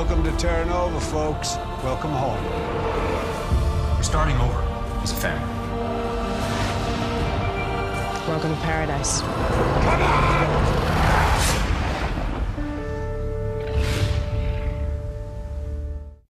Welcome to Terra Nova, folks. Welcome home. We're starting over as a family. Welcome to paradise. Come on!